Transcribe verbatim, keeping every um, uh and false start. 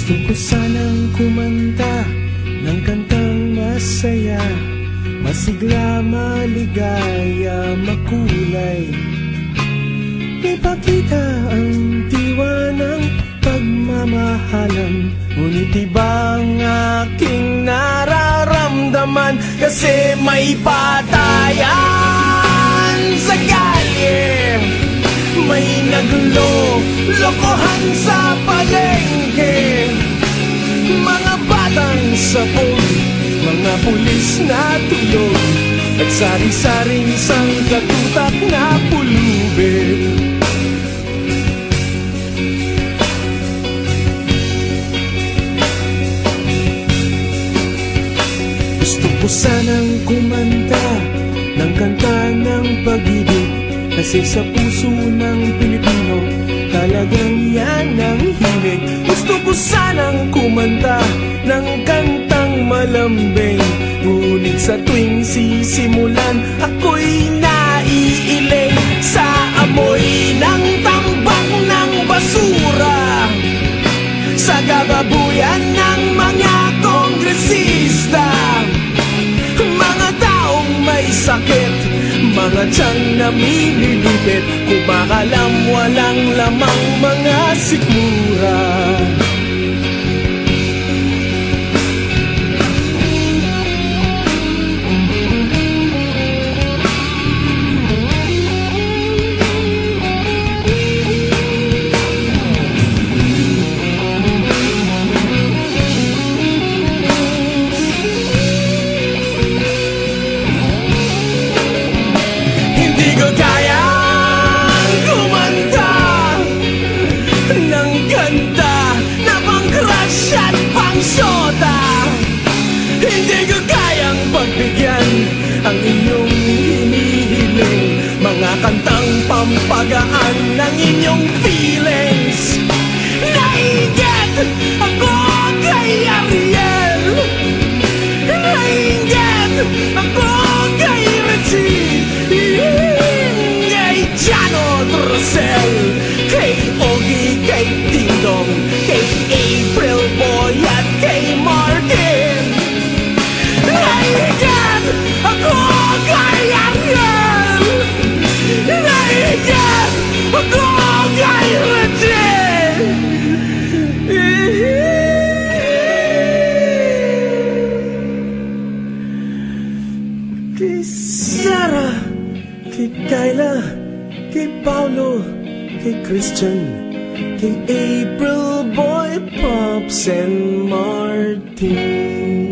Gusto ko sanang kumanta ng kantang masaya, masigla, maligaya, makulay. Ipakita ang diwa ng pagmamahalan, ngunit iba ang aking nararamdaman. Kasi may patayan sa kalye, may naglo-lokohan sa palengke, mga batang sapon, mga pulis na tulog, at sari-saring sangkatutak na pulubid. Gusto ko sanang kumanta ng kanta ng pag-ibig, kasi sa puso ng Pilipino talagang yan ang hilig. Gusto ko sanang kumanta ng kantang malambing, ngunit sa tuwing sisimulan ako'y naiiling sa amoy ng tambak ng basura, sa gababuyan ng mga kongresista, mga taong may sakit, mga tiyang namimilipit, kumakalam walang lamang mga sikmura. Ang inyong hinihiling, mga kantang pampagaan ng inyong feelings. Nainggit ako kay Ariel, nainggit ako kay Richie, kay Jano Drosel, kay Ogie, kay Dingdong, kay April Boy at kay Martin. Nainggit ako kay Ariel, nainggit ako kay Richie, kay Sarah, kay Kyla, kay Paolo, kay Christian, kay April Boy, Pops and Martin.